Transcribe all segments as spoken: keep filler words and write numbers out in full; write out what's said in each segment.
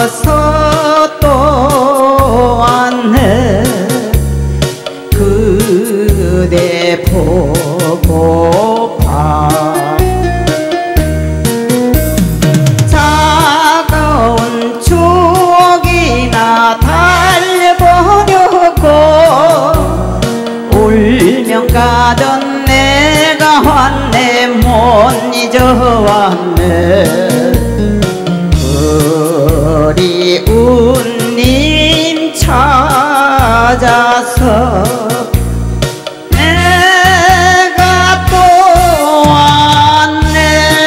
잊어서 또 왔네. 그대 보고파 차가운 추억이나 달래버렸고 울면 가던 내가 왔네. 못 잊어왔네. 그리운 님 찾아서 내가 또 왔네.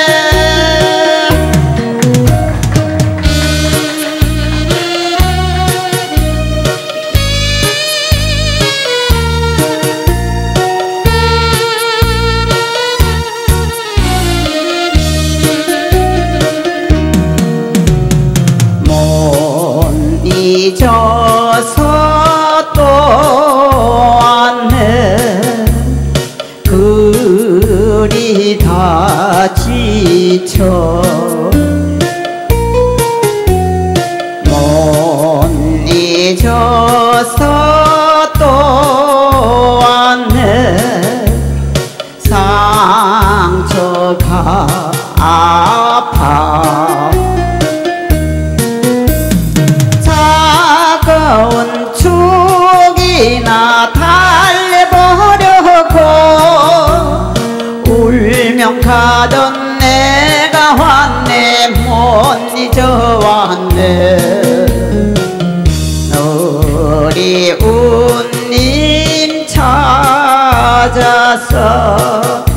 잊어서 또 왔네. 그리 다 지쳐 못 잊어서 또 왔네. 상처가 아파 차가운 추억이나 달래버렸고 울면 가던 내가 왔네. 못 잊어왔네. 그리운 님 찾아서